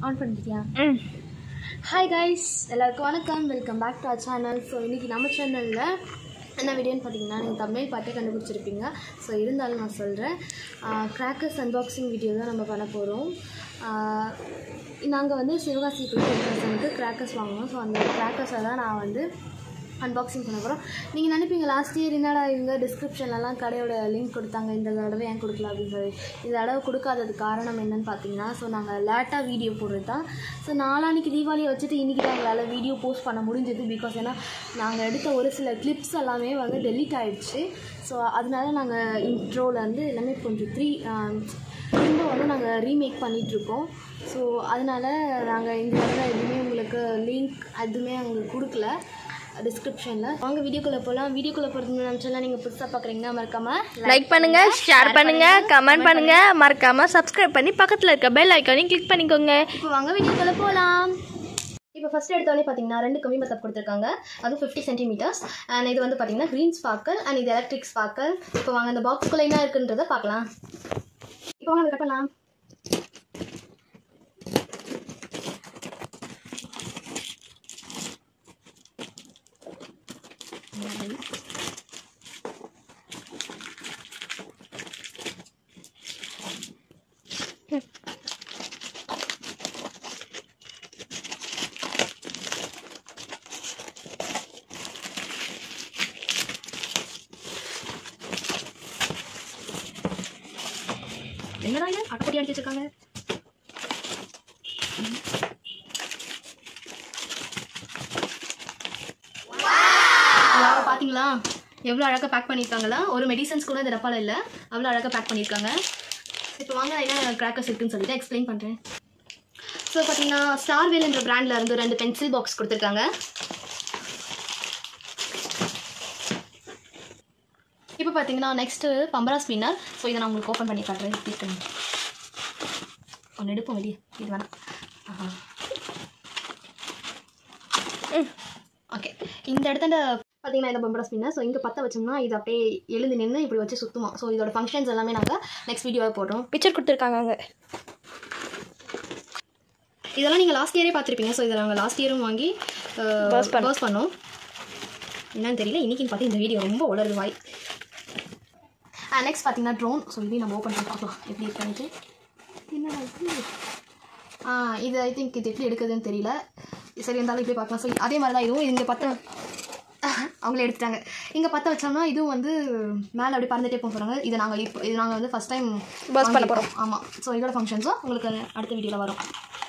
On பண்ணிட்டியா? Hi guys, எல்லாருக்கும் வணக்கம். Welcome back to our channel. So இன்றைக்கி நம்ம சேனலில் என்ன வீடியோன்னு பார்த்தீங்கன்னா, நீங்கள் தமிழ் பாட்டே கண்டுபிடிச்சிருப்பீங்க. ஸோ இருந்தாலும் நான் சொல்கிறேன், கிராக்கர்ஸ் அன்பாக்சிங் வீடியோ தான் நம்ம பண்ண போகிறோம். நாங்கள் வந்து சிவகாசி போய் கிராக்கர்ஸ் வாங்குவோம். ஸோ அந்த கிராக்கர்ஸை தான் நான் வந்து அன்பாக்சிங் பண்ண போகிறோம். நீங்கள் நினைப்பீங்க லாஸ்ட் இயர் என்னடா இவங்க டிஸ்கிரிப்ஷன்லலாம் கடையோட லிங்க் கொடுத்தாங்க, இந்த தடவை ஏன் கொடுக்கல அப்படின்னு சொல்லி. இந்த தடவை கொடுக்காதது காரணம் என்னென்னு பார்த்தீங்கன்னா, ஸோ நாங்கள் லேட்டாக வீடியோ போடுறது தான். ஸோ நாளான்னைக்கு தீபாவளியை வச்சுட்டு இன்றைக்கி தான் எங்களால் வீடியோ போஸ்ட் பண்ண முடிஞ்சது. பிகாஸ் ஏன்னா நாங்கள் எடுத்த ஒரு சில கிளிப்ஸ் எல்லாமே வந்து டெலீட் ஆகிடுச்சு. ஸோ அதனால நாங்கள் இன்ட்ரோலேருந்து எல்லாமே கொஞ்சம் திரும்ப வந்து நாங்கள் ரீமேக் பண்ணிகிட்ருக்கோம். ஸோ அதனால் நாங்கள் இந்த தடவை எதுவுமே உங்களுக்கு லிங்க் எதுவுமே அவங்களுக்கு கொடுக்கல டிஸ்கிரிப்ஷனில். வாங்க வீடியோக்குள்ளே போகலாம். வீடியோக்குள்ளே போகிறது நினச்சலாம். நீங்கள் புதுசாக பார்க்குறீங்கன்னா மறக்காமல் லைக் பண்ணுங்கள், ஷேர் பண்ணுங்கள், கமெண்ட் பண்ணுங்கள், மறக்காமல் சப்ஸ்கிரைப் பண்ணி பக்கத்தில் இருக்க பெல் ஐக்கானையும் கிளிக் பண்ணிக்கோங்க. இப்போ வாங்க வீடியோக்குள்ளே போகலாம். இப்போ ஃபஸ்ட்டு எடுத்தோடனே பார்த்தீங்கன்னா 2 கம்மி மெத்தட் கொடுத்துருக்காங்க. அதுவும் 50 சென்டிமீட்டர்ஸ். அண்ட் இது வந்து பார்த்தீங்கன்னா க்ரீன் ஸ்பார்க்கல் அண்ட் இது எலக்ட்ரிக் ஸ்பார்க்கல். இப்போ வாங்க இந்த பாக்ஸ்குள்ளே என்ன இருக்குன்றதை பார்க்கலாம். இப்போ வாங்க கட் பண்ணலாம். என்னடா இது அட்டப்படி அடிச்சு வச்சிருக்காங்க. பார்த்தீங்களா எவ்வளோ அழகாக பேக் பண்ணியிருக்காங்களா. ஒரு மெடிசன்ஸ் கூட இந்த டப்பாவில் இல்லை, அவ்வளோ அழகாக பேக் பண்ணியிருக்காங்க. இப்போ வாங்க நான் என்ன கிராக்கர்ஸ் இருக்குன்னு சொல்லிட்டு எக்ஸ்பிளைன் பண்ணுறேன். ஸோ பார்த்தீங்கன்னா ஸ்டார்வேல் என்ற பிராண்டில் இருந்து 2 பென்சில் பாக்ஸ் கொடுத்துருக்காங்க. இப்போ பார்த்தீங்கன்னா நெக்ஸ்ட்டு பம்பரா ஸ்பின்னர். ஸோ இதை நான் உங்களுக்கு ஓப்பன் பண்ணி காட்டுறேன். எப்படி இருக்குன்னு ஒன்று எடுப்போம் வெளியே, இது வேணாம். ஓகே, இந்த இடத்துல பார்த்தீங்கன்னா இந்த பம்பரா ஸ்பின்னர். ஸோ இங்கே பற்ற வச்சோம்னா இது அப்படியே எழுந்து நின்று இப்படி வச்சு சுற்றுமா. ஸோ இதோட ஃபங்க்ஷன்ஸ் எல்லாமே நாங்கள் நெக்ஸ்ட் வீடியோவாக போடுறோம். பிக்சர் கொடுத்துருக்காங்க அங்கே. இதெல்லாம் நீங்கள் லாஸ்ட் இயரே பார்த்துருப்பீங்க. ஸோ இதை நாங்கள் லாஸ்ட் இயரும் வாங்கி பர்ஸ் பண்ணோம். என்னன்னு தெரியல, இன்றைக்கின்னு பார்த்து இந்த வீடியோ ரொம்ப உளருது வாய். நெக்ஸ்ட் பார்த்தீங்கன்னா ட்ரோன். ஸோ இதையும் நம்ம ஓப்பன் பண்ணி பார்க்கலாம் எப்படி இருக்கான்னு. என்ன இது ஐ திங்க் இது எப்படி எடுக்குதுன்னு தெரியல. சரி இருந்தாலும் இப்படி பார்க்கலாம். ஸோ அதே மாதிரி தான் இதுவும் இங்கே பற்ற அவங்களே எடுத்துட்டாங்க. இங்கே பற்ற வச்சோம்னா இதுவும் வந்து மேலே அப்படி பறந்துட்டே போக போகிறாங்க. இது நாங்கள் வந்து ஃபஸ்ட் டைம் பர்ஸ் பண்ண போகிறோம். ஆமாம். ஸோ இதோட ஃபங்க்ஷன்ஸும் உங்களுக்கு அடுத்த வீடியோவில் வரும்.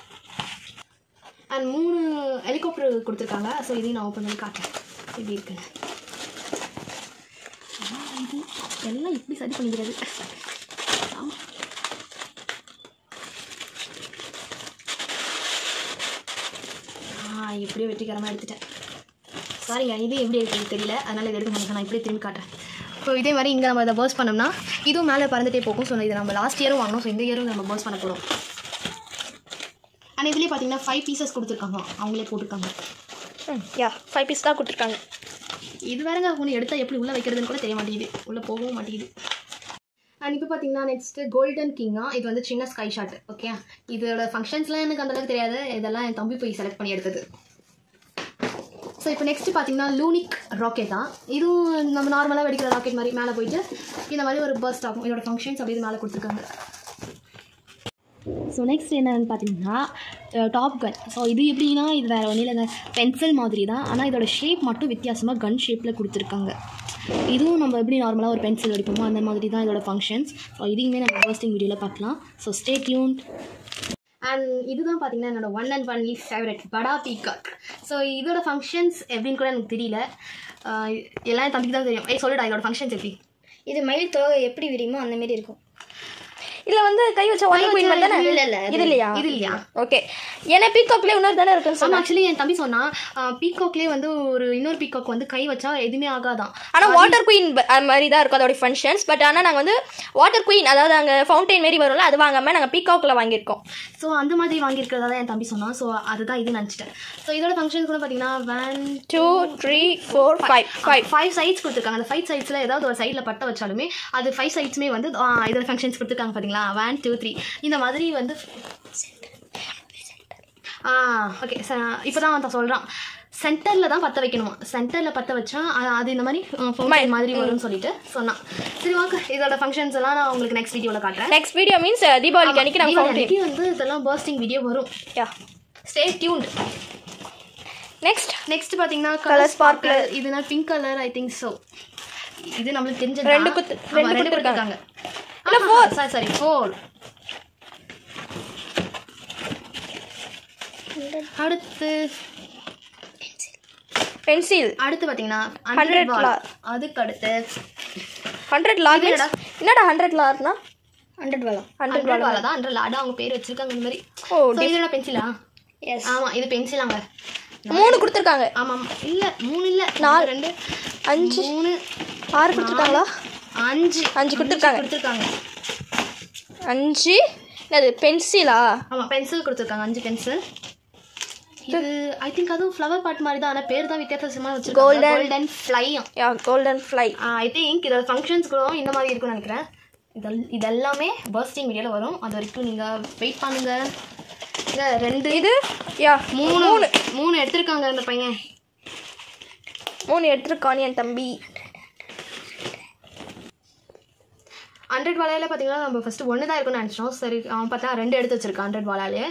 அண்ட் 3 ஹெலிகாப்டர் கொடுத்துருக்காங்க. ஸோ இதையும் நான் ஓப்பன் பண்ணி காட்டுறேன் எப்படி இருக்குன்னு. இது எல்லாம் இப்படி சரி பண்ணிக்கிறது. எப்படியோ வெற்றிகரமாக எடுத்துட்டேன். சாரிங்க, இது எப்படி எடுக்கிறது தெரியல, அதனால் இது எடுக்க முடியாது. நான் இப்படியே திரும்பி காட்டுறேன். ஸோ இதே மாதிரி இங்கே நம்ம இதை பர்ஸ் பண்ணோம்னா இதுவும் மேலே பறந்துட்டே போகும். ஸோ இதை நம்ம லாஸ்ட் இயரும் வாங்கினோம். ஸோ இந்த இயரும் நம்ம பர்ஸ் பண்ண போகிறோம். ஆனால் இதுலேயே பார்த்தீங்கன்னா 5 பீசஸ் கொடுத்துருக்காங்க, அவங்களே போட்டிருக்காங்க. 5 பீஸ் தான் கொடுத்துருக்காங்க. இது வேறங்க ஒன்று எடுத்தால் எப்படி உள்ளே வைக்கிறதுன்னு கூட தெரிய மாட்டேங்குது, உள்ளே போகவும் மாட்டேங்குது. அண்ட் இப்போ பார்த்தீங்கன்னா நெக்ஸ்ட்டு கோல்டன் கிங்கா. இது வந்து சின்ன ஸ்கை ஷாட். ஓகே, இதோட ஃபங்க்ஷன்ஸ்லாம் எனக்கு அந்தளவுக்கு தெரியாது, இதெல்லாம் என் தம்பி போய் செலக்ட் பண்ணி எடுத்தது. ஸோ இப்போ நெக்ஸ்ட்டு பார்த்தீங்கன்னா லூனிக் ராக்கெட் தான். இதுவும் நம்ம நார்மலாக வெடிக்கிற ராக்கெட் மாதிரி மேலே போயிட்டு இந்த மாதிரி ஒரு பர்ஸ்ட் ஆகும். இதோட ஃபங்க்ஷன்ஸ் அப்படி இது மேலே கொடுத்துருக்காங்க. ஸோ நெக்ஸ்ட் என்னென்னு பார்த்தீங்கன்னா டாப் கன். ஸோ இது எப்படின்னா இது வேறு ஒன்றும் இல்லைங்க, பென்சில் மாதிரி தான். ஆனால் இதோட ஷேப் மட்டும் வித்தியாசமாக கன் ஷேப்பில் கொடுத்துருக்காங்க. இதுவும் நம்ம எப்படி நார்மலாக ஒரு பென்சில் வெடிப்போமோ அந்த மாதிரி தான் இதோட ஃபங்க்ஷன்ஸ். ஸோ இதையுமே நம்ம பர்ஸ்டிங் வீடியோவில் பார்க்கலாம். So stay tuned. அண்ட் இதுதான் பார்த்தீங்கன்னா என்னோட ஒன் அண்ட் ஒன்லி ஃபேவரட் படா பீகாக். ஸோ இதோட ஃபங்க்ஷன்ஸ் எப்படின்னு கூட எனக்கு தெரியல, எல்லாம் தம்பிக்கு தான் தெரியும். சொல்லுடா இதோட ஃபங்க்ஷன்ஸ் எப்படி. இது மயில் தோகை எப்படி விரியுமோ அந்த மாதிரி இருக்கும். இதில் வந்து கை வச்ச வாட்டர் குயின் மாதிரி தானே? இல்லை இது இல்லையா? ஓகே, ஏன்னா பீகாக்லேயே இன்னொரு தானே இருக்குன்னு சொன்னால். ஆக்சுவலி என் தம்பி சொன்னால் பீகாக்லேயே வந்து ஒரு இன்னொரு பீகாக் வந்து கை வச்சா எதுவுமே ஆகாதான். ஆனால் வாட்டர் குயின் மாதிரி தான் இருக்கும் அதோட ஃபங்க்ஷன்ஸ். பட் ஆனால் நாங்கள் வந்து வாட்டர் குயின், அதாவது அங்கே ஃபவுண்டைன் மாரி வரும்ல, அது வாங்காமல் நாங்கள் பீகாக்கில் வாங்கியிருக்கோம். ஸோ அந்த மாதிரி வாங்கியிருக்கிறதா தான் என் தம்பி சொன்னான். ஸோ அதுதான் இது நினச்சிட்டேன். ஸோ இதோட ஃபங்க்ஷன்ஸ் கூட பார்த்தீங்கன்னா 1 2 3 4 5 சைட்ஸ் கொடுத்துருக்காங்க. அந்த 5 சைட்ஸில் ஏதாவது ஒரு சைடில் பட்ட வச்சாலுமே அது 5 சைட்ஸுமே வந்து இதோட ஃபங்க்ஷன்ஸ் கொடுத்துருக்காங்க. பார்த்தீங்களா 1 2 3 இந்த மாதிரி வந்து ஓகே இப்போ தான் அவன் சொல்கிறான் சென்டரில் தான் பற்ற வைக்கணுமா, சென்டரில் பற்ற வச்சா அது இந்த மாதிரி ஃபவுண்டைன் மாதிரி வரும்னு சொல்லிட்டு சொன்னான். சரி ஓகே, இதோட ஃபங்க்ஷன்ஸ் எல்லாம் நான் உங்களுக்கு நெக்ஸ்ட் வீடியோவில் காட்டுறேன். நெக்ஸ்ட் வீடியோ மீன்ஸ் தீபாவளிக்கு அன்னைக்கு நம்ம அன்னைக்கு வந்து இதெல்லாம் பர்ஸ்டிங் வீடியோ வரும். Stay tuned. நெக்ஸ்ட் பார்த்தீங்கன்னா கலர் ஸ்பார்க்கர். இதுனா pink colour I think so. இது நம்மளுக்கு தெரிஞ்ச ரெண்டு கொடுத்துருக்காங்க. சாரி 4. அடுத்து பென்சில். அடுத்து பார்த்தீங்கன்னா 100 லார். அதுக்கு அடுத்து 100 லார். என்னடா 100 லார்னா 100 வாலா தான் 100 லாடா அவங்க பேர் வச்சிருக்காங்க இந்த மாதிரி. இதோட பென்சிலா? எஸ் ஆமாம், இது பென்சிலாங்க. 3 கொடுத்துருக்காங்க. ஆமாம், இல்லை 3 இல்லை 4 2 5 3 6 கொடுத்துருக்காங்களா? 5 கொடுத்துருக்காங்க. 5 என்னது பென்சிலா? ஆமாம், பென்சில் கொடுத்துருக்காங்க. 5 பென்சில். இது ஐ திங்க் அதுவும் ஃப்ளவர் பாட் மாதிரி தான், ஆனால் பேர் தான் வித்தியாசமாக வச்சிருக்காங்க. Golden fly. Golden fly. I think இதோட ஃபங்க்ஷன்ஸ் கூட இந்த மாதிரி இருக்கும்னு நினைக்கிறேன். இதெல்லாமே பர்ஸ்டிங் வீடியோவில் வரும். அது வரைக்கும் நீங்கள் வெயிட் பண்ணுங்க. இல்லை 2 இது 3 எடுத்திருக்காங்க அந்த பையன். 3 எடுத்திருக்கான் என் தம்பி. 100 வாலாயில் பார்த்தீங்கன்னா நம்ம ஃபஸ்ட்டு 1 தான் இருக்குன்னு நினச்சோம். சரி அவன் பார்த்தா 2 எடுத்து வச்சிருக்கான் 100 வாலாலே.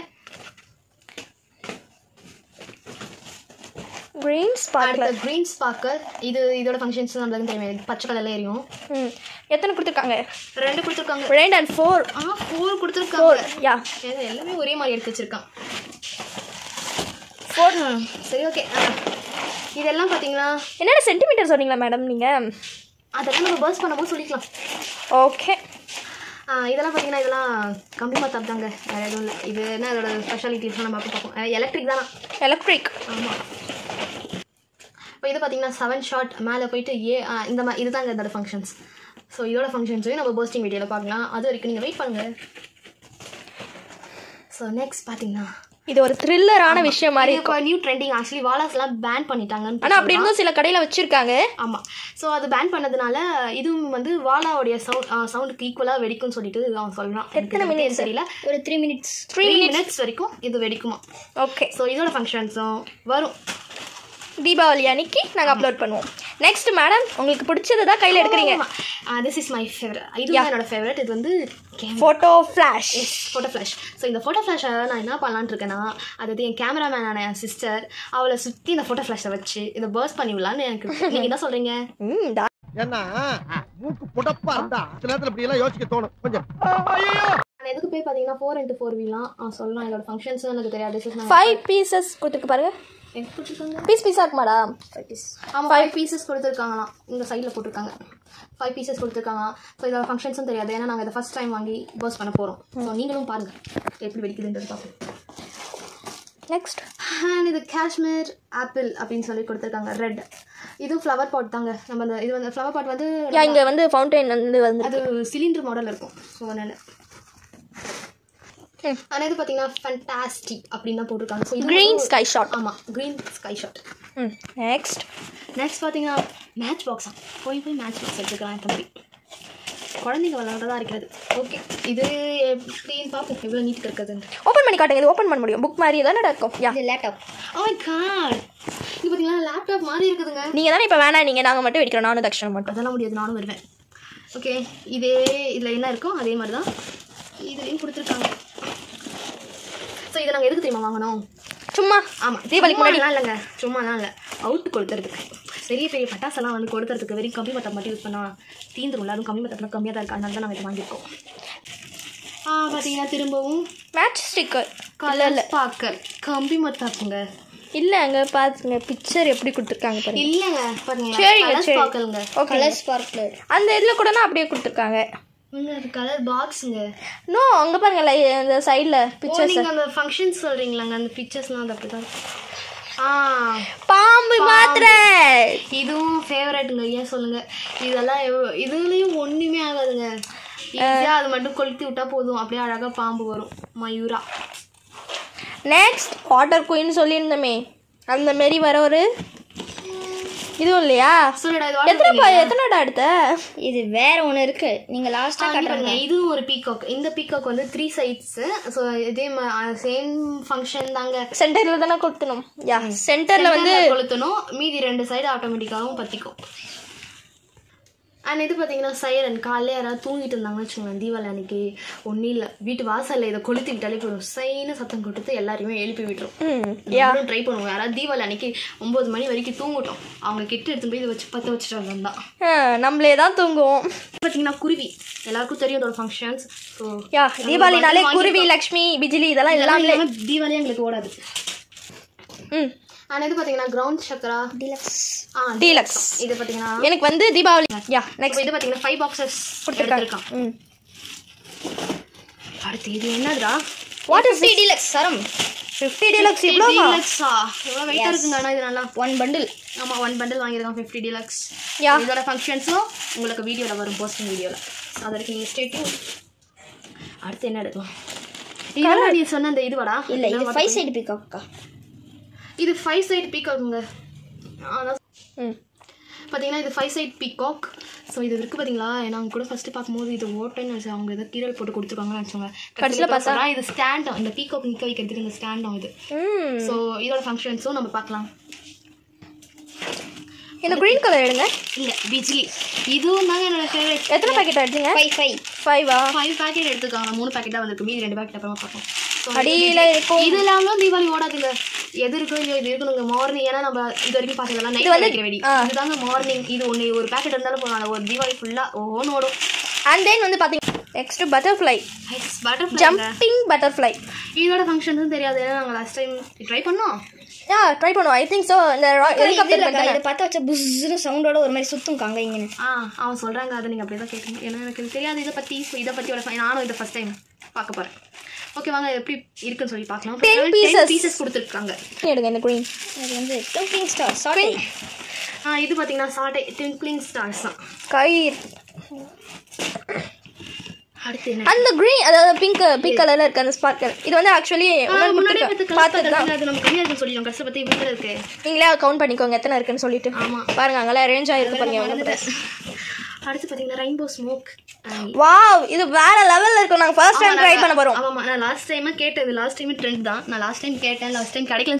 Green sparkler. இதோட ஃபங்க்ஷன்ஸ் நம்மளுக்கு தெரியும், பச்சை கலர்ல எரியும். எத்தனை கொடுத்துருக்காங்க? 2 கொடுத்துருக்காங்க. 2 and 4. 4 கொடுத்துருக்காங்க. எல்லாமே ஒரே மாதிரி எடுத்து வச்சிருக்கான். 4. சரி ஓகே. இதெல்லாம் பார்த்தீங்களா என்னென்ன சென்டிமீட்டர் சொன்னீங்களா மேடம் நீங்கள்? அதெல்லாம் நம்ம பர்ஸ் பண்ணும்போது சொல்லிக்கலாம். ஓகே. இதெல்லாம் பார்த்தீங்கன்னா இதெல்லாம் கம்பி மத்தாப் தாங்க, வேறு எதுவும் இல்லை. இது என்ன அதோட ஸ்பெஷாலிட்டிஸ்லாம் நம்ம பார்ப்போம். எலக்ட்ரிக் தானா? எலக்ட்ரிக். ஆமாம். இப்போ இது பார்த்தீங்கன்னா 7 ஷாட் மேலே போயிட்டு இந்த மாதிரி இதுதாங்க இதோட ஃபங்க்ஷன்ஸ். ஸோ இதோட ஃபங்க்ஷன்ஸையும் நம்ம போஸ்டிங் வீடியோவில் பார்க்கலாம். அது வரைக்கும் நீங்கள் வெயிட் பண்ணுங்கள். ஸோ நெக்ஸ்ட் பார்த்தீங்கன்னா இது ஒரு த்ரில்லரான விஷயம் மாதிரி இப்போ நியூ ட்ரெண்டிங். ஆக்சுவலி வாலாஸ்லாம் பேன் பண்ணிட்டாங்க, ஆனால் அப்படி இருந்தும் சில கடையில் வச்சுருக்காங்க. ஆமாம். ஸோ அது பேன் பண்ணதுனால இதுவும் வந்து வாலாவுடைய சவுண்டுக்கு ஈக்குவலாக வெடிக்கும்னு சொல்லிட்டு அவன் சொல்கிறான். எத்தனை மினிட்ஸ் தெரியல, ஒரு 3 மினிட்ஸ் வரைக்கும் இது வெடிக்குமா. ஓகே. ஸோ இதோட ஃபங்க்ஷன்ஸும் வரும் தீபாவளி அன்னைக்கு நாங்கள் அப்லோட் பண்ணுவோம். நெக்ஸ்ட் மேடம், உங்களுக்கு பிடிச்சது தான் கையில் எடுக்கிறீங்க. This is my favourite. இதுதான் என்னோட ஃபேவரட். இது வந்து ஃபோட்டோ ஃப்ளாஷ். ஸோ இந்த ஃபோட்டோ ஃப்ளாஷை நான் என்ன பண்ணலான்னு இருக்கேன்னா, அதாவது என் கேமராமேனான என் சிஸ்டர் அவளை சுற்றி இந்த ஃபோட்டோ ஃப்ளாஷை வச்சு இதை பர்ஸ்ட் பண்ணி விடலான்னு எனக்கு. நீங்கள் என்ன சொல்கிறீங்க? ஏன்னா மூக்கு புடப்பா இருந்தா சில நேரத்துல இப்படி எல்லாம் யோசிக்க தோணும் கொஞ்சம். எதுக்கு பேர் பார்த்தீங்கன்னா 4x4 வீலாம் சொல்லலாம். என்னோட ஃபங்க்ஷன்ஸ் எனக்கு தெரியாது. 5 பீசஸ் கொடுத்துருக்கு பாருங்க. பீஸா இருக்குமாடா? 5 பீஸ். ஆமாம், 5 பீசஸ் கொடுத்துருக்காங்களாம். இந்த சைடில் போட்டிருக்காங்க 5 பீசஸ் கொடுத்துருக்காங்க. ஸோ இதோட ஃபங்க்ஷன்ஸும் தெரியாது, ஏன்னா நாங்கள் இதை ஃபஸ்ட் டைம் வாங்கி பர்ஸ்ட் பண்ண போகிறோம். ஸோ நீங்களும் பாருங்கள் எப்படி வெடிக்குதுன்றது பார்ப்போம். நெக்ஸ்ட் இது காஷ்மீர் ஆப்பிள் அப்படின்னு சொல்லி கொடுத்துருக்காங்க. ரெட். இதுவும் ஃப்ளவர் பாட் தாங்க. நம்ம இந்த இது வந்து ஃப்ளவர் பாட் வந்து இங்கே வந்து ஃபவுண்டைன் வந்து அது சிலிண்டர் மாடல் இருக்கும். ஸோ அதனால் ஆனால் இது பார்த்தீங்கன்னா ஃபேண்டாஸ்டிக் அப்படின்னு தான் போட்டிருக்காங்க. So green sky shot. ஆமாம், க்ரீன் ஸ்கை ஷாட். நெக்ஸ்ட் பார்த்தீங்கன்னா மேட்ச் பாக்ஸா. போய் மேட்ச் பாக்ஸ் எடுத்துக்கலாம் தம்பி. குழந்தைங்க விளையாடுறதா இருக்கிறது. ஓகே, இது எப்படின்னு பார்ப்போம் எவ்வளோ நீட்டுக்கு இருக்குதுன்னு. ஓப்பன் பண்ணி காட்டுங்க. இது ஓப்பன் பண்ண முடியும். புக் மாதிரி தானே இருக்கும். இது லேப்டாப். ஓ மை காட், இது பார்த்தீங்கன்னா லேப்டாப் மாதிரி இருக்குதுங்க. நீங்கள் தானே இப்போ வேணாம், நீங்கள் நாங்கள் மட்டும் வெடிக்கிறோம். நானும் தக்ஷணம் மட்டும். அதெல்லாம் முடியாது, நானும் வருவேன். ஓகே, இதில் என்ன இருக்கும் அதே மாதிரி தான் இதுலேயும் கொடுத்துருக்காங்க. ஸோ இதை நாங்கள் எதுக்கு தெரியுமா வாங்கணும்? சும்மா. ஆமாம், தீபாவளிக்கு முன்னாடிலாம் இல்லைங்க, சும்மாலாம் இல்லை, அவுட்டு கொடுத்துறதுக்கு. பெரிய பெரிய பட்டாசெல்லாம் வந்து கொடுக்கறதுக்கு வெறும் கம்மி மத்தம் மட்டும் யூஸ் பண்ணால் தீந்துரும்ல. அதுவும் கம்மி மத்தத்தில் கம்மியாக தான் இருக்குது, அதனால தான் நாங்கள் இதை வாங்கியிருக்கோம். பார்த்தீங்கன்னா திரும்பவும் மேட்ச் ஸ்டிக்கர் கலர் ஸ்பார்க்கர் கம்பி மத்தாப்புங்க. இல்லை அங்கே பார்த்துங்க பிக்சர் எப்படி கொடுத்துருக்காங்க பாருங்க. இல்லைங்க பாருங்க, கலர் ஸ்பார்க்கலுங்க. கலர் ஸ்பார்க்கர் அந்த இதில் கூட அப்படியே கொடுத்துருக்காங்க. அது கலர் பாக்ஸுங்க. நோ, அங்கே பாருங்களேன் இந்த சைடில் பிக்சர்ஸ். நீங்கள் அந்த ஃபங்க்ஷன்ஸ் சொல்கிறீங்களாங்க, அந்த பிக்சர்ஸ்லாம் அது அப்படி தான். பாம்பு மாத்திரை இதுவும் ஃபேவரட்டுங்க. ஏன் சொல்லுங்கள், இதெல்லாம் இதுலேயும் ஒன்றுமே ஆகாதுங்க. ஈஸியாக அது மட்டும் கொளுத்தி விட்டா போதும், அப்படியே அழகாக பாம்பு வரும். மயூரா. நெக்ஸ்ட் வாட்டர் குயின் சொல்லியிருந்தோமே, அந்த மாரி வர ஒரு இதுவும் இல்லையா? சொல்லுடா இது எத்தனைடா எடுத்த? இது வேற ஒன்று இருக்கு. நீங்க லாஸ்டா காட்டுங்க. இதுவும் ஒரு பீகாக். இந்த பீகாக் வந்து 3 சைட்ஸ். ஸோ இதே சேம் ஃபங்க்ஷன் தாங்க. சென்டர்ல தானே கொளுத்தணும். யா சென்டர்ல வந்து கொளுத்தணும். மீதி 2 சைடு ஆட்டோமேட்டிக்காகவும் பற்றிக்கும். அண்ட் இது பார்த்தீங்கன்னா சைரன். காலையில் யாராவது தூங்கிட்டு இருந்தாங்கன்னு வச்சுக்கோங்க, தீபாவளி அன்னைக்கு ஒன்றும் இல்லை, வீட்டு வாசலில் இதை கொளுத்தி விட்டாலே போதும், சைன்னு சத்தம் கொடுத்து எல்லாரையுமே எழுப்பி விட்டுரும். ட்ரை பண்ணுவோம். யாராவது தீபாவளி அன்னைக்கு 9 மணி வரைக்கும் தூங்கட்டும், அவங்க கிட்ட எடுத்து போய் இதை வச்சு பற்ற வச்சுட்டு வந்தான் நம்மளே தான் தூங்குவோம். பார்த்தீங்கன்னா குருவி எல்லாருக்கும் தெரியும் அதோட ஃபங்க்ஷன்ஸ். ஸோ தீபாவளினாலே குருவி, லக்ஷ்மி, பிஜிலி இதெல்லாம் எல்லாமே. தீபாவளி எங்களுக்கு ஓடாது. அண்ட் இது பார்த்தீங்கன்னா கிரவுண்ட் சக்கரா டீலக்ஸ். இது பார்த்தீங்கன்னா எனக்கு வந்து தீபாவளி. நெக்ஸ்ட் இது பார்த்தீங்கன்னா 5 பாக்ஸஸ் கொடுத்துருக்கான். அடுத்து இது என்னதுடா? வாட் இஸ் 50 டீலக்ஸ் சரம். 50 டீலக்ஸ் எவ்வளவு வெயிட்டா இருக்குங்க. ஆனா இது நல்லா 1 பண்டில். ஆமா 1 பண்டில் வாங்கியிருக்கான் 50 டீலக்ஸ். இதோட ஃபங்க்ஷன்ஸும் உங்களுக்கு வீடியோல வரும், போஸ்டிங் வீடியோல. அது வரைக்கும் நீங்க ஸ்டே டியூன். அடுத்து என்ன எடுக்கலாம்? இதெல்லாம் நீ சொன்ன அந்த இதுவாடா? இல்ல இது 5 சைடு பீகாக்கா. இது 5 சைடு பீகாக்குங்க. பார்த்தீங்கன்னா இது 5 சைட் பீகாக். ஸோ இது இருக்குது பார்த்தீங்களா? நாங்கள் கூட ஃபஸ்ட்டு பார்க்கும்போது இது ஓட்டைன்னு நினச்சி அவங்க ஏதோ கீரல் போட்டு கொடுத்துருக்காங்கன்னு நினச்சோங்க. கடைசியில் பார்த்தா இது ஸ்டாண்டும், இந்த பீகாக் நிற்க வைக்கிறதுக்கு இந்த ஸ்டாண்டும் இது. ஸோ இதோட ஃபங்க்ஷன்ஸும் நம்ம பார்க்கலாம். இந்த க்ரீன் கலர் எடுங்க. இல்லை பிஜிலி, இதுவும் தாங்க என்னோட ஃபேவரட். எத்தனை பேக்கெட் எடுத்தீங்க? 5 பேக்கெட் எடுத்துக்காங்க. 3 பேக்கெட் தான் வந்துருக்கு, மீதி 2 பேக்கெட் அப்புறமா பார்ப்போம். அடியில் இருக்கும். இது இல்லாமல் தீபாவளி ஓடாதுங்க. எது இருக்கோ இல்லையோ இது இருக்கணுங்க. மார்னிங், ஏன்னா நம்ம இது வரைக்கும் பார்த்ததெல்லாம் நைட் வைக்கிற வெடி. இதுதாங்க மார்னிங். இது ஒரு பேக்கெட் இருந்தாலும் போகலாம், ஒரு தீபாவளி ஃபுல்லாக ஓன்னு ஓடும். அண்ட் தென் வந்து பார்த்தீங்கன்னா நெக்ஸ்ட் பட்டர்ஃப்ளை. Jumping butterfly. இதோட ஃபங்க்ஷன்ஸும் தெரியாது, ஏன்னா நாங்கள் லாஸ்ட் டைம் ட்ரை பண்ணோம். ட்ரை பண்ணுவோம். I think so. இந்த ஹெலிகாப்டர் இதை பார்த்தா வச்சா புஸ்ஸுன்னு சவுண்டோட ஒரு மாதிரி சுற்றும் காங்க இங்கே. அவன் சொல்கிறாங்க, அதை நீங்கள் அப்படியே தான் கேட்கணும், ஏன்னா எனக்கு தெரியாது இதை பற்றி. ஸோ இதை பற்றியோட நானும் இதை ஃபஸ்ட் டைம் பார்க்க போகிறேன். ஓகே வாங்க எப்படி இருக்குன்னு சொல்லி பார்க்கலாம். 10 பீசஸ் கொடுத்துருக்காங்க. எடுங்க இந்த க்ரீன். அது வந்து ட்விங்க்லிங் ஸ்டார் சாட்டை. இது பார்த்தீங்கன்னா சாட்டை ட்விங்க்லிங் ஸ்டார்ஸ் தான். கயிர். அடுத்து அந்த க்ரீன், அதாவது பிங்க் கலர்ல இருக்கு அந்த ஸ்பார்க்கர். இது வந்து ஆக்சுவலி முன்னாடியே பார்த்துதான் அது நம்ம கம்மியாக இருக்குன்னு சொல்லிடுவோம். கஷ்ட பற்றி வீட்டில் இருக்கு, நீங்களே கவுண்ட் பண்ணிக்கோங்க எத்தனை இருக்குன்னு சொல்லிட்டு. ஆமாம் பாருங்க, அங்கெல்லாம் அரேஞ்ச் ஆகிருக்கு பாருங்க. அடுத்து பார்த்தீங்கன்னா ரெயின்போ ஸ்மோக். வாவ், இது வேற லெவல்ல இருக்கும். நாங்கள் ஃபர்ஸ்ட் டைம் ட்ரை பண்ண போறோம். ஆமாம், நான் லாஸ்ட் டைமே கேட்டேன். இது லாஸ்ட் டைம் ட்ரெண்ட் தான். நான் லாஸ்ட் டைம் கேட்டேன், லாஸ்ட் டைம் கிடைக்கல.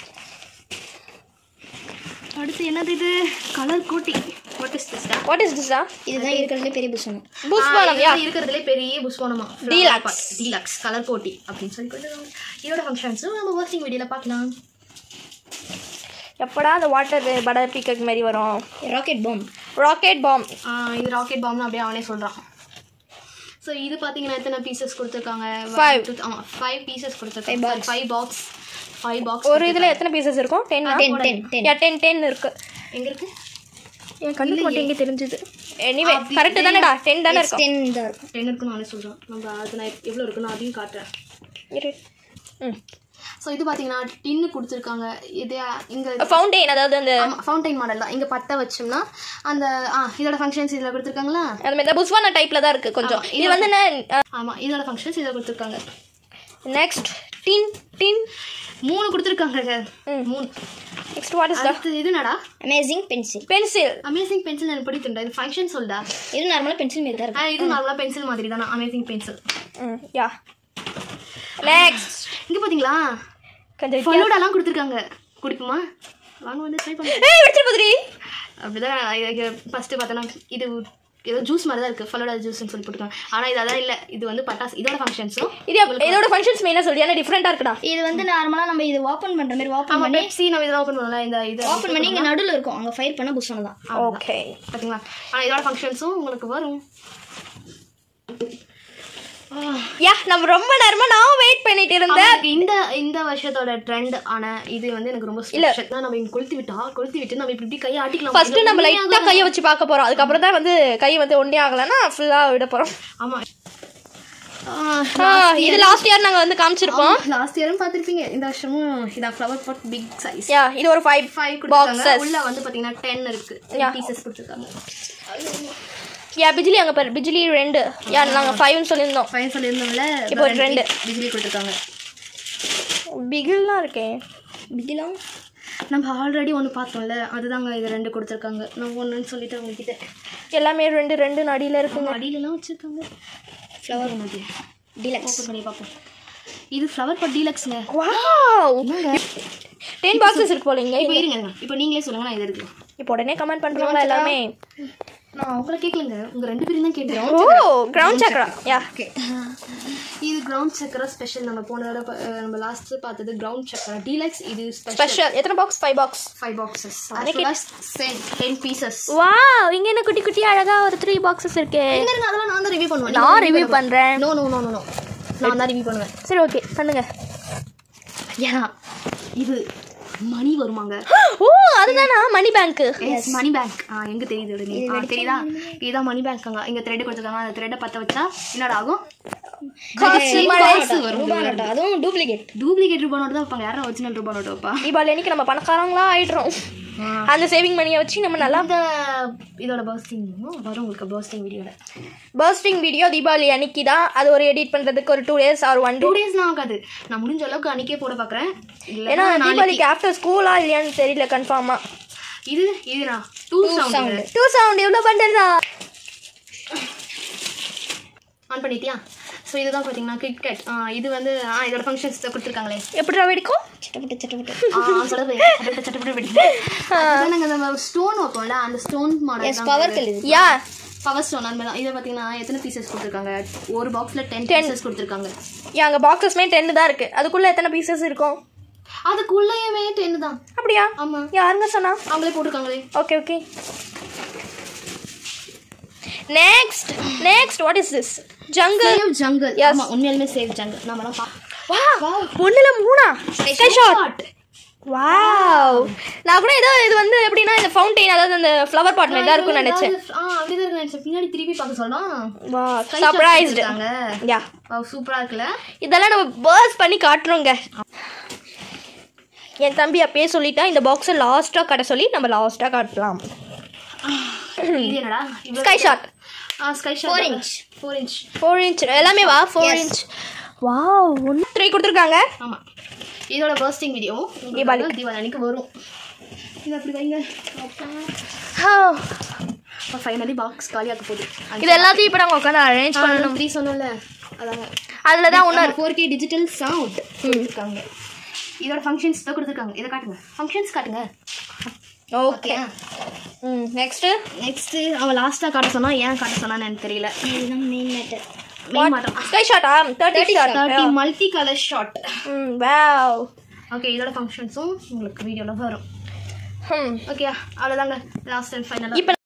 அடுத்து என்னது? இது கலர் கோட்டி. வாட் இஸ் திஸ்டா? இதுதான் இருக்கிறதுலே பெரிய புஷ்வானம். இருக்கிறதுலே பெரிய புஷ்வானமா டீலக்ஸ் கலர் கோட்டி அப்படின்னு சொல்லி கொடுத்துருக்காங்க. இதோட ஃபங்க்ஷன்ஸும் நம்ம வாட்சிங் வீடியோவில் பார்க்கலாம். எப்படா அந்த வாட்டர் பட்டர் பீகாக் மாதிரி வரும்? Rocket bomb. இது ராக்கெட் பாம்னு அப்படியே அவனே சொல்கிறான். ஸோ இது பார்த்தீங்கன்னா எத்தனை பீசஸ் கொடுத்துருக்காங்க? 5 பீசஸ் கொடுத்துருக்காங்க. 5 பாக்ஸ். ஒரு இதில் எத்தனை பீசஸ் இருக்கும்? 10 இருக்கு. எங்கே இருக்கு? என் கண்ணுக்கு மட்டும் எங்கே தெரிஞ்சுது. Anyway correct தானேடா? 10 தானே இருக்கும். 10 இருக்குன்னு நானே சொல்கிறேன். நம்ம அது நான் எவ்வளோ இருக்குன்னு அதையும் காட்டுறேன். ஸோ இது பார்த்தீங்கன்னா டின்னு கொடுத்துருக்காங்க. இது இங்கே ஃபவுண்டைன், அதாவது அந்த ஃபவுண்டைன் மாடல் தான். இங்கே பற்ற வச்சோம்னா அந்த இதோட ஃபங்க்ஷன்ஸ் இதில் கொடுத்துருக்காங்களா? அந்த மாதிரி புஷ்வானா டைப்பில் தான் இருக்குது கொஞ்சம். இது வந்து ஆமாம், இதோட ஃபங்க்ஷன்ஸ் இதில் கொடுத்துருக்காங்க. நெக்ஸ்ட் டின் 3 கொடுத்துருக்காங்க. 3. Next what is that? இது என்னடா? Amazing pencil. அமேசிங் பென்சில் எனக்கு பிடிக்கும்டா. இது ஃபங்க்ஷன் சொல்டா. இது நார்மலாக பென்சில் மாதிரி தான் இருக்கு. இது நார்மலாக பென்சில் மாதிரி தான். Amazing pencil. யா. நெக்ஸ்ட் இங்கே பார்த்தீங்களா கொஞ்சம் ஃபலூடாலாம் கொடுத்துருக்காங்க. குடிக்குமா? வாங்க வந்து ட்ரை பண்ணுங்க. அப்படிதான் ஃபஸ்ட்டு பார்த்தோன்னா இது ஏதோ ஜூஸ் மாதிரி தான் இருக்குது, ஃபலூடா ஜூஸ்ன்னு சொல்லி போட்டுருக்காங்க. ஆனால் இது அதான் இல்லை, இது வந்து பட்டாசு. இதோட ஃபங்க்ஷன்ஸும் இதோட ஃபங்க்ஷன்ஸ் மெயினாக சொல்லி ஆனால் டிஃப்ரெண்ட்டாக இருக்குடா. இது வந்து நார்மலாக நம்ம இது ஓப்பன் பண்ணுற மாதிரி ஓப்பன் பண்ணி நம்ம இதெல்லாம் ஓப்பன் பண்ணலாம். இந்த இது ஓப்பன் பண்ணி இங்கே நடுவில் இருக்கும், அங்கே ஃபயர் பண்ண புஷ்வானம் தான். ஓகே பார்த்தீங்களா? ஆனால் இதோட ஃபங்க்ஷன்ஸும் உங்களுக்கு வரும். நம்ம ரொம்ப நேரமா நான் வெயிட் பண்ணிட்டு இருந்தேன். இந்த வருஷத்தோட ட்ரெண்ட் ஆன இது வந்து எனக்கு ரொம்ப ஸ்பெஷல். நம்ம இங்க கொளுத்தி விட்டு நம்ம இப்படி கையை ஆட்டிக்கலாம். ஃபர்ஸ்ட் நம்ம லைட்டா கையை வச்சு பார்க்க போறோம். அதுக்கப்புறம் தான் வந்து கை வந்து ஒண்ணே ஆகலன்னா ஃபுல்லா விட போறோம். ஆமா, இது லாஸ்ட் இயர் நாங்க வந்து காமிச்சிருப்போம். லாஸ்ட் இயரும் பார்த்திருப்பீங்க. இந்த வருஷமும் இத ஃப்ளவர் பாட் பிக் சைஸ். இது ஒரு 5 பாக்ஸஸ். உள்ள வந்து பாத்தீங்கன்னா 10 இருக்கு. 10 பீசஸ் கொடுத்திருக்காங்க. பிஜிலி அங்க பாரு, பிஜிலி 2. நாங்க 5 சொல்லிருந்தோம். 5 சொல்லிருந்தோம்ல, இப்போ 2 பிஜிலி கொடுத்திருக்காங்க. பிகில்லாம் இருக்கே. பிகிலாம் நம்ம ஆல்ரெடி ஒன்று பார்த்தோம்ல அதுதாங்க இது 2 கொடுத்துருக்காங்க. நான் ஒன்றுன்னு சொல்லிட்டு அவங்ககிட்ட எல்லாமே 2 அடியில் இருக்குங்க. அடியிலலாம் வச்சுருக்காங்க. ஃப்ளவர் டீலக்ஸ் ஓப்பன் பண்ணி பார்ப்போம். இது ஃப்ளவர் பாட் டீலக்ஸுங்க. வாவ் 10 பாக்ஸஸ் இருக்கு போலீங்க. இப்போ இருங்க, இப்போ நீங்களே சொல்லுங்கள், நான் இது எடுக்கலாம். இப்போ உடனே கமெண்ட் பண்ணுறவங்க எல்லாமே. நான் உங்களை கேட்கலங்க, உங்கள் 2 பேரும் தான் கேட்குறோம். Oh ground chakra. Yeah okay, இது கிரவுண்ட் சக்கரா ஸ்பெஷல். நம்ம போன தடவை நம்ம லாஸ்ட் பார்த்தது கிரவுண்ட் சக்கரா டீலக்ஸ். இது ஸ்பெஷல். எத்தனை box? 5 box. 5 boxes. Same 10 pieces. Wow இங்க என்ன குட்டி குட்டி அழகா ஒரு 3 பாக்ஸஸ் இருக்கு. அதெல்லாம் நான் தான் ரிவ்யூ பண்ணுவேன். நான் ரிவ்யூ பண்றேன். நோ நான் தான் ரிவ்யூ பண்ணுவேன். சரி ஓகே பண்ணுங்க. ஏன்னா இது மணி வருமாங்க. ஓ அதுதானா money bank? Yes money bank. எங்க தெரியுது தெரியுதா? இதுதான் மணி பேங்க்ங்க. இங்க த்ரெட் கொடுத்துருக்காங்க. அந்த த்ரெட்டை பற்ற வச்சா என்னடா ஆகும்? அதுவும் டூப்ளிகேட் ரூபா நோட்டு தான் வைப்பாங்க. யாரும் ஒரிஜினல் ரூபா நோட்டு வைப்பா? தீபாவளி அன்னைக்கு நம்ம பணக்காரங்களா ஆயிடுறோம். அந்த சேவிங் மணியை வச்சு நம்ம நல்லா இதோட பர்ஸ்டிங் வரும் உங்களுக்கு. பர்ஸ்டிங் வீடியோ தீபாவளி அன்னைக்கு தான். அது ஒரு எடிட் பண்ணுறதுக்கு ஒரு 2 days ஆர் 1 day. 2 daysலாம் ஆகாது. நான் முடிஞ்ச அளவுக்கு அன்னைக்கே போட பார்க்குறேன். ஏன்னா தீபாவளிக்கு ஆஃப்டர் ஸ்கூலா இல்லையான்னு தெரியல கன்ஃபார்மாக. இதுனா 2 சவுண்ட் எவ்வளோ பண்ணுறதா ஆன் பண்ணிட்டியா? ஸோ இதுதான் பார்த்தீங்கன்னா கிட்கட். இது வந்து இதோட ஃபங்க்ஷன்ஸ் கொடுத்துருக்காங்களே. எப்படி வெடிக்கும்? சட்டப்பட்டு வெடிக்கும். நாங்கள் நம்ம ஸ்டோன் வைப்போம்ல, அந்த ஸ்டோன் மாடல் பவர் கல். Yeah power stone. அந்த மாதிரி இதை பார்த்தீங்கன்னா எத்தனை பீசஸ் கொடுத்துருக்காங்க? ஒரு பாக்ஸில் 10 பீசஸ் கொடுத்துருக்காங்க. அங்கே பாக்ஸஸ்மே 10 தான் இருக்குது. அதுக்குள்ளே எத்தனை பீசஸ் இருக்கும்? அதுக்குள்ளேயுமே 10 தான். அப்படியா? ஆமாம். யாருங்க சொன்னா? அவங்களே போட்டிருக்காங்களே. Okay next what is this? Jungle. ஆமா உண்மையாலுமே சேவ் ஜங்கல். நாமலாம் வாவ் 1ல 3 ஸ்கை ஷாட். வாவ் நான் கூட ஏதோ இது வந்து எப்படின்னா இந்த ஃபவுண்டைன், அதாவது அந்த ஃப்ளவர் பாட் மாதிரி தான் இருக்கும்னு நினைச்சேன். அப்படிதான் இருக்கு நினைச்சேன். பின்னாடி திருப்பி பார்க்க சொல்லலாம். Wow surprised. யா சூப்பரா இருக்குல்ல? இதெல்லாம் நம்ம பர்ஸ் பண்ணி காட்டுறோங்க. என் தம்பி அப்பயே சொல்லிட்டா இந்த பாக்ஸை லாஸ்ட்டாக காட்ட சொல்லி நம்ம லாஸ்ட்டாக காட்டலாம். இது என்னடா? Sky shot. Sky shot 4 inch எல்லாமே வா 4 inch. வாவ் 3 கொடுத்துருக்காங்க. ஆமாம். இதோட பர்ஸ்டிங் வீடியோ தீபாவளி அன்னைக்கு வரும். இது அப்படி வைங்க. ஃபைனலி பாக்ஸ் காலியாக போகுது. இது எல்லாத்தையும் இப்போ நாங்கள் உட்காந்து அரேஞ்ச் பண்ணணும். 3 சொன்னோம்ல அதாங்க. அதில் தான் ஒன்று 4K டிஜிட்டல் சவுண்ட் கொடுத்துருக்காங்க. இதோட ஃபங்க்ஷன்ஸ் தான் கொடுத்துருக்காங்க. இதை காட்டுங்க, ஃபங்க்ஷன்ஸ் காட்டுங்க. ஓகே நெக்ஸ்ட்டு அவன் லாஸ்ட்டாக காட்ட சொன்னா, ஏன் காட்ட சொன்னான்னு எனக்கு தெரியல. இதுதான் மெயின் மேட்டர். ஸ்கை ஷாட்டா? 30 multi colour shot. Wow. Okay இதோட ஃபங்க்ஷன்ஸும் உங்களுக்கு வீடியோவில் வரும். ஓகே அவ்வளோதாங்க லாஸ்ட் அண்ட் ஃபைனலாக. இப்போ